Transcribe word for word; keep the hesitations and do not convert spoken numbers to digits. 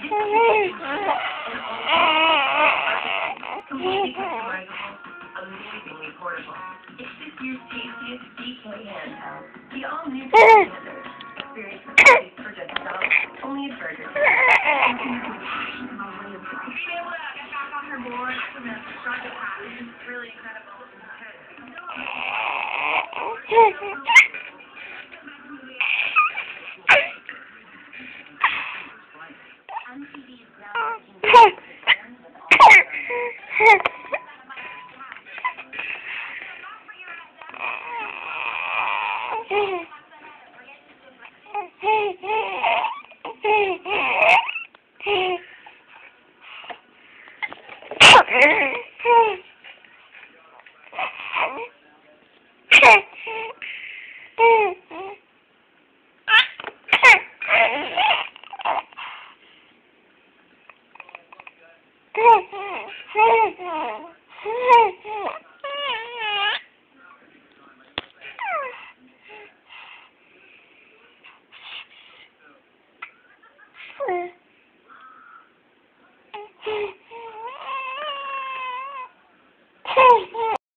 Completely customizable, amazingly portable. It's this year's tastiest D K handheld. The all-new standard. Experience the taste for just a dollar. Only at Burger King. Being able to get back on her board from the start of HaPpY is really incredible. M T V is now